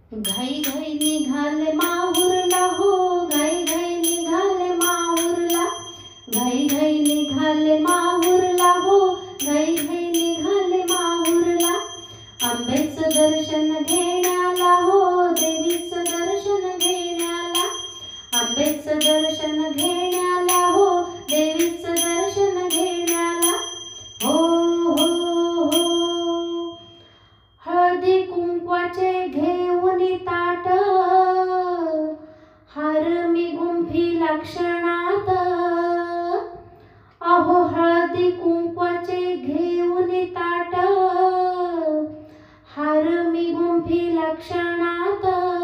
घाई घाई निघाले माहुरला हो, घाई घाई निघाले माहुरला, घाई घाई निघाले माहुरला हो, घाई घाई निघाले माहुरला. आंब्याचं दर्शन घेण्याला हो, देवीचं दर्शन घेण्याला, आंब्याचं दर्शन घेण्याला हो, देवीचं दर्शन घेण्याला. हो हो हो. हळदी कुंकवाचे घेऊन ताट, हार मी गुंफी लक्षणात. अहो हळदी कुंकवाचे घेऊन ताट, हार मी गुंफी लक्षणात.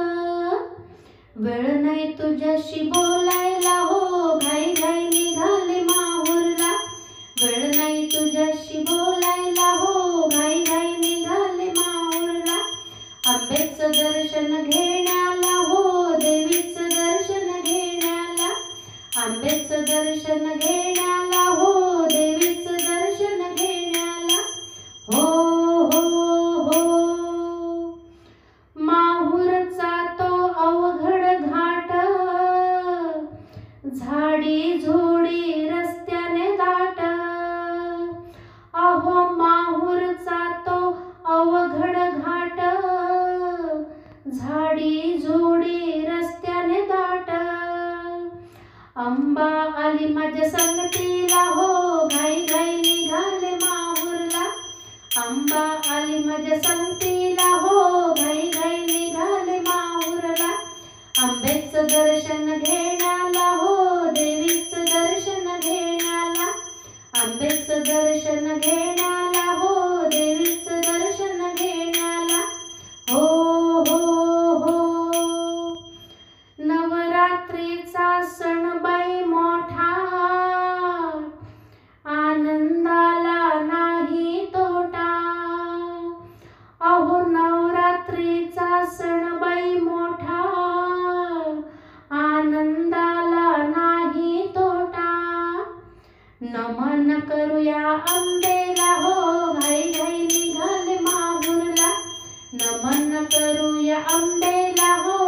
वेळ नाही तुझ्याशी बोलायला हो, घाई घाई निघाले माहुरला, वेळ नाही तुझ्याशी बोलायला हो, घाई घाई निघाले माहुरला. आंब्याचं दर्शन घेण्याला हो, देवीचं दर्शन घेण्याला, आंब्याचं दर्शन घेण्याला हो, देवीचं दर्शन घेण्याला. हो हो हो. माहुरचा तो अवघड घाट, झाडी झोडी रस्त्याने दाट. अहो माहुरचा तो अवघड घाट, झाडी झोडी रस्त्याने दाट. अंबा आली माझ्या संगतीला हो, घाई घाई निघाले माहुरला, अंबा आली माझ्या संगतीला हो, घाई घाई निघाले माहुरला. आंब्याचं दर्शन घेण्याला हो, देवीचं दर्शन घेण्याला, आंब्याचं दर्शन घेण्याला हो, देवीचं दर्शन घेण्याला. हो हो हो. नवरात्रीचा सण बाई मोठा, आनंदाला नाही तोटा. अहो नवरात्रीचा सण बाई मोठा, आनंदाला नाही तोटा. नमन करूया अंबेला हो, घाई घाई निघाले माहुरला, नमन करूया अंबेला हो,